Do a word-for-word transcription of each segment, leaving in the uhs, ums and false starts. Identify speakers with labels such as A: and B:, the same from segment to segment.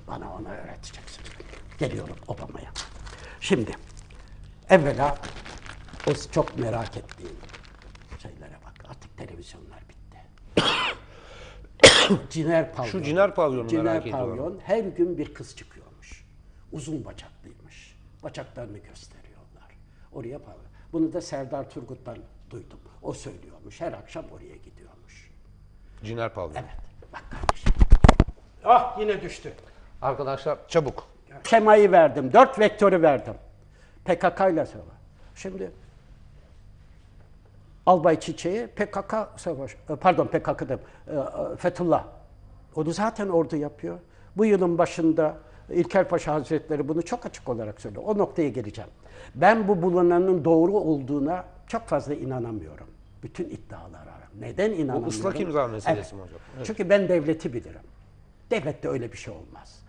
A: Bana onu öğreteceksin. Geliyorum Obama'ya. Şimdi evvela o çok merak ettiğim şeylere bak. Artık televizyonlar bitti. Ciner Pavyon.
B: Şu Ciner Pavyon'u
A: Ciner
B: merak ediyorum.
A: Pavyon her gün bir kız çıkıyormuş. Uzun bacaklıymış. Bacaklarını gösteriyorlar. Oraya pavyon. Bunu da Serdar Turgut'tan duydum. O söylüyormuş. Her akşam oraya gidiyormuş.
B: Ciner Pavyon.
A: Evet. Bak kardeşim. Ah yine düştü.
B: Arkadaşlar çabuk.
A: Şemayı verdim. Dört vektörü verdim. P K K ile savaş. Şimdi Albay Çiçek'i P K K savaş, pardon P K K'da Fethullah. Onu zaten ordu yapıyor. Bu yılın başında İlker Paşa Hazretleri bunu çok açık olarak söylüyor. O noktaya geleceğim. Ben bu bulunanın doğru olduğuna çok fazla inanamıyorum. Bütün iddialara. Neden inanamıyorum?
B: Bu ıslak imza meselesi
A: evet.
B: mi hocam? Evet.
A: Çünkü ben devleti bilirim. Devlette öyle bir şey olmaz.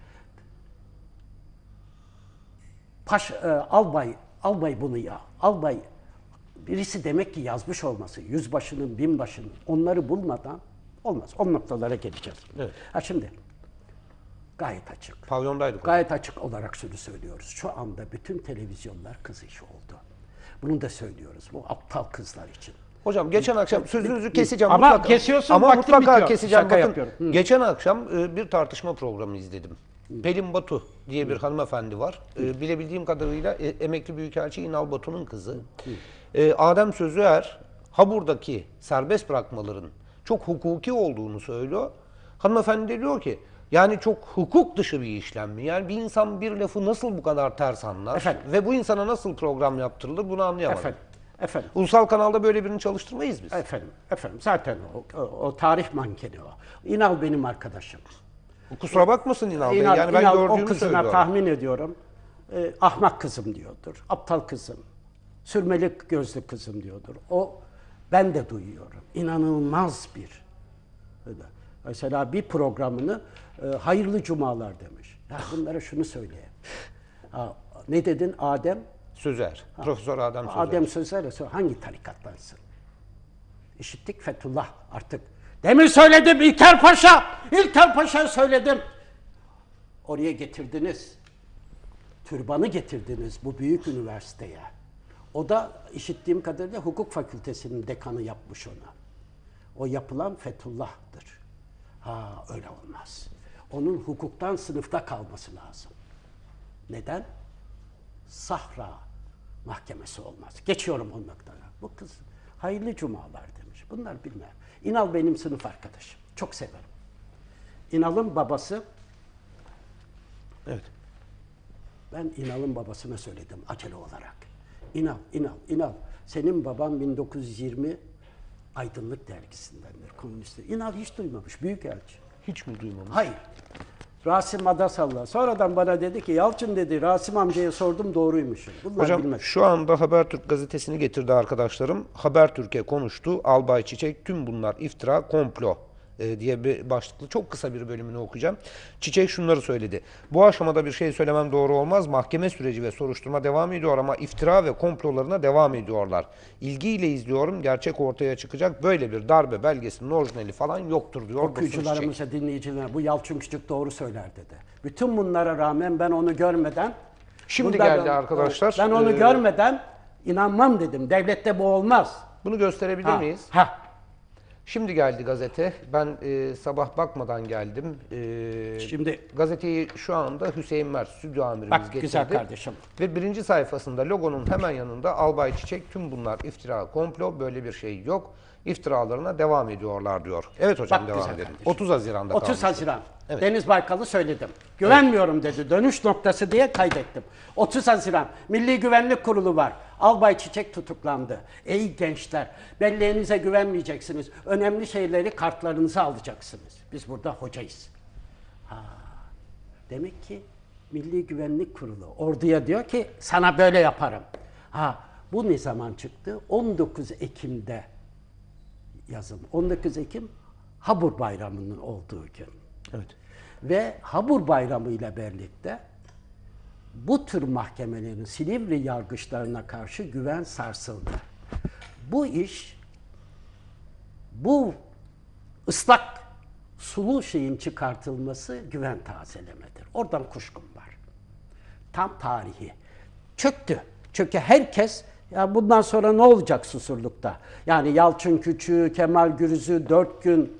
A: Paş, e, albay, albay bunu ya. Albay birisi demek ki yazmış olması, yüzbaşının, binbaşının onları bulmadan olmaz. O noktalara geleceğiz.
B: Evet.
A: Ha şimdi gayet açık.
B: Pavyondaydık.
A: Gayet açık olarak şunu söylüyoruz. Şu anda bütün televizyonlar kız işi oldu. Bunu da söylüyoruz. Bu aptal kızlar için.
B: Hocam geçen akşam sözünüzü keseceğim.
A: Ama
B: mutlaka,
A: kesiyorsun,
B: ama
A: vaktin
B: mutlaka
A: bitiyor.
B: keseceğim.
A: Şaka
B: Bakın,
A: yapıyorum. Hı.
B: geçen akşam e, bir tartışma programı izledim. Pelin Batu diye bir hanımefendi var. E, bilebildiğim kadarıyla e, emekli büyükelçi İnal Batu'nun kızı. E, Adem Sözüer Habur'daki serbest bırakmaların çok hukuki olduğunu söylüyor. Hanımefendi de diyor ki yani çok hukuk dışı bir işlem mi? Yani bir insan bir lafı nasıl bu kadar ters anlar
A: Efendim?
B: ve bu insana nasıl program yaptırılır bunu anlayamadım.
A: Efendim, efendim.
B: Ulusal kanalda böyle birini çalıştırmayız biz.
A: Efendim, efendim. Zaten o, o, o tarih mankeni o. İnal benim arkadaşım.
B: Kusura bakmasın İnal Bey.
A: İnal,
B: Yani ben
A: İnal
B: gördüğümü
A: o kızına
B: söylüyorum.
A: tahmin ediyorum. E, ahmak kızım diyordur. Aptal kızım. Sürmeli gözlü kızım diyordur. O ben de duyuyorum. İnanılmaz bir. Öyle. Mesela bir programını e, hayırlı cumalar demiş. Ya bunlara şunu söyleyeyim. Ha, ne dedin Adem?
B: Sözer. Profesör Adem Sözer.
A: Adem Sözer'e sor, hangi tarikattansın? İşittik Fethullah artık. Demin söyledim İlker Paşa. İlker Paşa söyledim. Oraya getirdiniz. Türbanı getirdiniz bu büyük üniversiteye. O da işittiğim kadarıyla hukuk fakültesinin dekanı yapmış onu. O yapılan Fethullah'tır. Ha öyle olmaz. Onun hukuktan sınıfta kalması lazım. Neden? Sahra mahkemesi olmaz. Geçiyorum o noktada. Bu kız hayırlı cumalar demiş. Bunlar bilmem. İnal benim sınıf arkadaşım. Çok severim. İnal'ın babası,
B: Evet.
A: ben İnal'ın babasına söyledim acele olarak. İnal, İnal, İnal. Senin baban bin dokuz yüz yirmi Aydınlık Dergisi'ndendir, komünistler. İnal hiç duymamış, büyükelçi.
B: Hiç mi duymamış?
A: Hayır. Rasim Adasallah. Sonradan bana dedi ki, Yalçın dedi, Rasim amcaya sordum doğruymuş. Bunlar
B: Hocam
A: bilmez.
B: şu anda Habertürk gazetesini getirdi arkadaşlarım. Habertürk'e konuştu. Albay Çiçek tüm bunlar iftira, komplo e, diye bir başlıklı çok kısa bir bölümünü okuyacağım. Çiçek şunları söyledi. Bu aşamada bir şey söylemem doğru olmaz. Mahkeme süreci ve soruşturma devam ediyor ama iftira ve komplolarına devam ediyorlar. İlgiyle izliyorum. Gerçek ortaya çıkacak. Böyle bir darbe belgesinin orijinali falan yoktur diyor.
A: Okuyucularımıza, dinleyicilerine bu Yalçın Küçük doğru söyler dedi. Bütün bunlara rağmen ben onu görmeden
B: Şimdi
A: bundan-
B: geldi arkadaşlar.
A: Ben onu
B: Ee,
A: görmeden inanmam dedim. Devlette bu olmaz.
B: Bunu gösterebilir
A: Ha,
B: miyiz?
A: ha.
B: Şimdi geldi gazete. Ben e, sabah bakmadan geldim. E,
A: Şimdi-
B: gazeteyi şu anda Hüseyin Mert, stüdyo amirimiz
A: Bak
B: getirdi.
A: güzel kardeşim.
B: Ve birinci sayfasında logonun hemen yanında Albay Çiçek tüm bunlar iftira, komplo, böyle bir şey yok. İftiralarına devam ediyorlar diyor. Evet hocam
A: Bak
B: devam
A: güzel
B: edelim.
A: kardeşim.
B: otuz Haziran'da
A: otuz
B: kalmıştı.
A: Haziran.
B: Evet.
A: Deniz Baykal'ı söyledim. Güvenmiyorum dedi. Dönüş noktası diye kaydettim. otuz Haziran. Milli Güvenlik Kurulu var. Albay Çiçek tutuklandı. Ey gençler, belleğinize güvenmeyeceksiniz. Önemli şeyleri kartlarınıza alacaksınız. Biz burada hocayız. Ha. Demek ki Milli Güvenlik Kurulu orduya diyor ki sana böyle yaparım. Ha, bu ne zaman çıktı? on dokuz Ekim'de yazın. on dokuz Ekim Habur Bayramı'nın olduğu gün.
B: Evet.
A: Ve Habur Bayramı ile birlikte bu tür mahkemelerin Silivri yargıçlarına karşı güven sarsıldı. Bu iş, bu ıslak sulu şeyin çıkartılması güven tazelemedir. Oradan kuşkum var. Tam tarihi. Çöktü. Çünkü herkes ya bundan sonra ne olacak Susurluk'ta? Yani Yalçın Küçük'ü, Kemal Gürüz'ü dört gün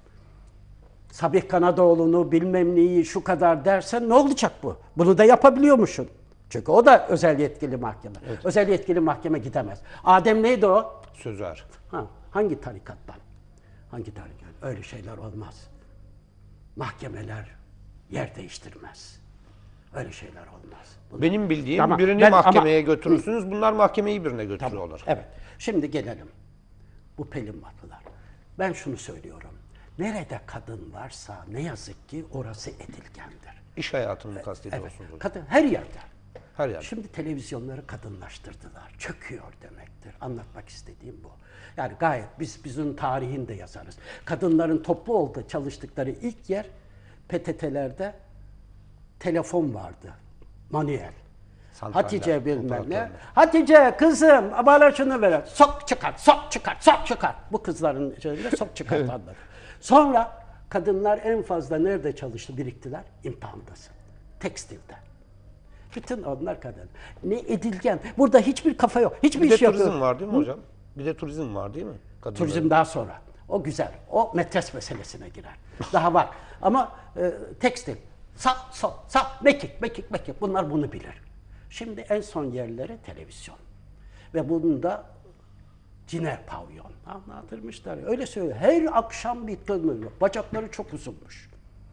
A: Sabih Kanadoğlu'nu bilmem neyi şu kadar dersen ne olacak bu? Bunu da yapabiliyormuşsun. Çünkü o da özel yetkili mahkeme. Evet. Özel yetkili mahkeme gidemez. Adem neydi o?
B: Sözer.
A: Ha, hangi tarikattan? Hangi tarikat? Öyle şeyler olmaz. Mahkemeler yer değiştirmez. Öyle şeyler olmaz. Bunlar.
B: Benim bildiğim
A: Tamam,
B: birini
A: ben,
B: mahkemeye
A: ama,
B: götürürsünüz. Bunlar mahkemeyi birine götürüyorlar.
A: Tamam, evet. Şimdi gelelim. Bu Pelin Batılar. Ben şunu söylüyorum. Nerede kadın varsa ne yazık ki orası edilgendir.
B: İş hayatını kastediyorsunuz
A: Evet.
B: hocam.
A: Kadın her yerde.
B: Her yerde.
A: Şimdi televizyonları kadınlaştırdılar. Çöküyor demektir. Anlatmak istediğim bu. Yani gayet biz bizim tarihinde yazarız. Kadınların toplu oldu çalıştıkları ilk yer P T T'lerde telefon vardı. Manuel.
B: Santraller,
A: Hatice bilmem ne.
B: operatörler.
A: Hatice kızım bana şunu ver. Sok çıkar, sok çıkar, sok çıkar. Bu kızların şeyinde sok çıkartanlar. Sonra kadınlar en fazla nerede çalıştı, biriktiler? İmtihandasın. Tekstilde. Bütün onlar kadın. Ne edilgen. Burada hiçbir kafa yok. Hiçbir
B: Bir de
A: iş yok.
B: turizm var değil mi hocam? Bir de turizm var değil mi? Kadınların.
A: Turizm daha sonra. O güzel. O metres meselesine girer. Daha var. Ama e, tekstil. Sak, sok, sak, mekik, mekik, mekik. Bunlar bunu bilir. Şimdi en son yerleri televizyon. Ve bunun da Ciner Pavyon. Anlatırmışlar. Öyle söylüyor. Her akşam bir kadın. Bacakları çok uzunmuş.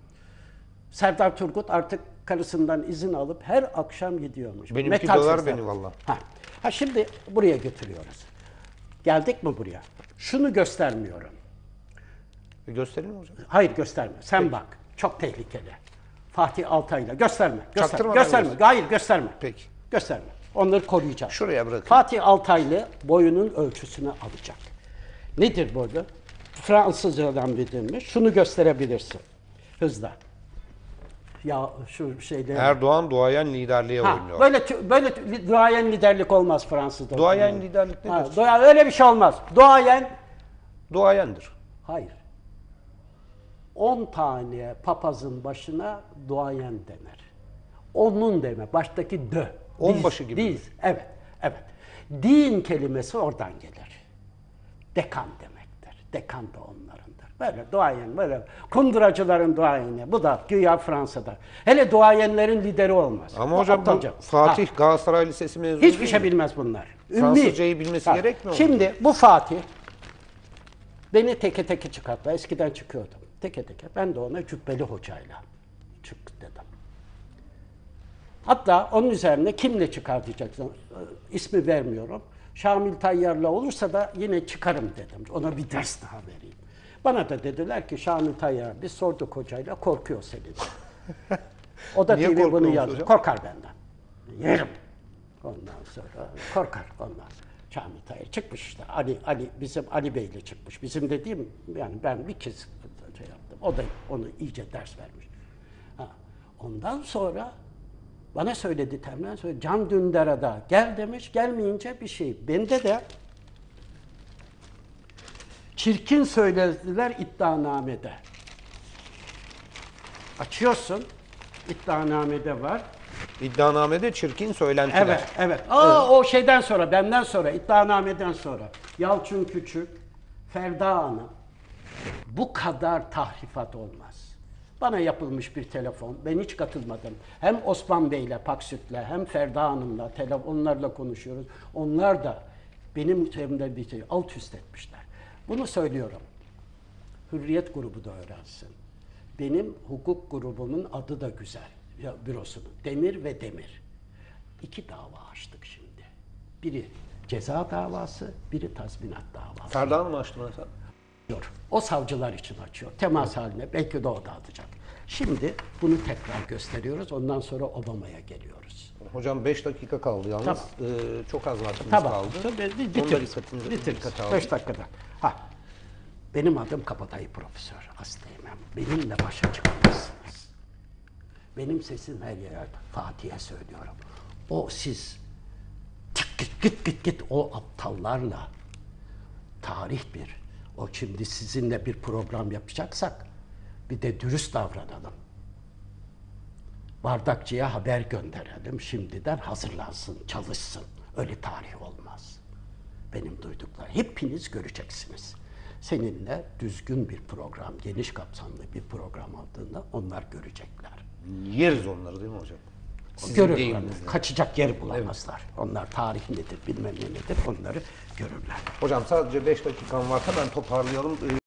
A: Serdar Turgut artık karısından izin alıp her akşam gidiyormuş.
B: Benimki
A: Metal
B: dolar
A: sesler.
B: beni valla.
A: Ha. ha şimdi buraya götürüyoruz. Geldik mi buraya? Şunu göstermiyorum.
B: E gösterin mi hocam?
A: Hayır gösterme. Sen Peki. Bak. Çok tehlikeli. Fatih Altaylı. Gösterme. Gösterme.
B: Çaktırma
A: Gösterme. Hayır gösterme.
B: Peki.
A: Gösterme. Onları koruyacağız.
B: Şuraya bırakın.
A: Fatih Altaylı boyunun ölçüsünü alacak. Nedir boyu? Fransızcadan bildiğimiz. Şunu gösterebilirsin. Hızla. Ya şu şeyde
B: Erdoğan duayen liderliğe
A: ha,
B: oynuyor.
A: Böyle böyle duayen liderlik olmaz Fransız'da.
B: Duayen liderlik nedir?
A: Ha, duayen, öyle bir şey olmaz. Duayen
B: Duayendir.
A: hayır. on tane papazın başına duayen denir. Onun deme. Baştaki dö.
B: Onbaşı gibi.
A: Diz. Evet. Evet. Din kelimesi oradan gelir. Dekan demektir. Dekan da onlarındır. Böyle duayen, böyle kunduracıların duayeni. Bu da güya Fransa'da. Hele duayenlerin lideri olmaz.
B: Ama
A: Bu
B: hocam bu
A: aptalca.
B: Fatih
A: Ha.
B: Galatasaray Lisesi mezunu
A: Hiçbir
B: değil
A: şey
B: mi?
A: bilmez bunlar. Ümmi.
B: Fransızcayı bilmesi
A: Ha.
B: gerekmiyor mu?
A: Şimdi bu Fatih beni teke teke çıkarttı. Eskiden çıkıyordum. Teke teke. Ben de ona Cübbeli Hoca'yla çık dedim. Hatta onun üzerine kimle çıkar diyeceksin. İsmi vermiyorum. Şamil Tayyar'la olursa da yine çıkarım dedim. Ona bir ders daha vereyim. Bana da dediler ki Şamil Tayyar, biz sorduk hocayla, korkuyor senin. O da
B: Niye
A: T V bunu
B: korkuyormuş
A: yazdı.
B: hocam?
A: Korkar benden. Yerim. Ondan sonra korkar ondan. Şamil Tayyar çıkmış işte. Ali, Ali bizim Ali Bey'le çıkmış. Bizim dediğim yani ben bir kez şey yaptım. O da onu iyice ders vermiş. Ha. Ondan sonra bana söyledi Temren söyledi. Can Dündar'a da gel demiş. Gelmeyince bir şey. Bende de çirkin söylediler iddianamede. Açıyorsun. İddianamede var.
B: İddianamede çirkin söylentiler.
A: Evet, evet. Aa, evet. O şeyden sonra, benden sonra, iddianameden sonra. Yalçın Küçük, Ferda Hanım. Bu kadar tahrifat olmaz. Bana yapılmış bir telefon. Ben hiç katılmadım. Hem Osman Bey'le, Paksüt'le, hem Ferda Hanım'la, onlarla konuşuyoruz. Onlar da benim üzerimde bir şey alt üst etmişler. Bunu söylüyorum. Hürriyet grubu da öğrensin. Benim hukuk grubumun adı da güzel. Bürosunu. Demir ve Demir. İki dava açtık şimdi. Biri ceza davası, biri tazminat davası.
B: Ferda Hanım açtı mı efendim?
A: O savcılar için açıyor. Temas haline. Belki de o dağıtacak. Şimdi bunu tekrar gösteriyoruz. Ondan sonra Obama'ya geliyoruz.
B: Hocam beş dakika kaldı yalnız.
A: Tamam.
B: Ee, çok az vaktimiz
A: tamam.
B: kaldı.
A: Bitir.
B: Onu da dikkatinize
A: Bitir.
B: dikkate alın.
A: Beş dakikada. Ha. Benim adım Kabadayı Profesör Aslı İmam. Benimle başa çıkamazsınız. Benim sesim her yere. Fatih'e söylüyorum. O siz git git git git o aptallarla tarih bir. O şimdi sizinle bir program yapacaksak Bir de dürüst davranalım. Bardakçıya haber gönderelim. Şimdiden hazırlansın, çalışsın. Öyle tarih olmaz. Benim duyduklarım. Hepiniz göreceksiniz. Seninle düzgün bir program, geniş kapsamlı bir program aldığında onlar görecekler.
B: Yeriz onları değil mi hocam? Sizin
A: Görürler.
B: deyiminizle.
A: Kaçacak yer bulamazlar. Onlar tarih nedir, bilmem ne nedir onları görürler.
B: Hocam sadece beş dakikan var. Hemen toparlayalım.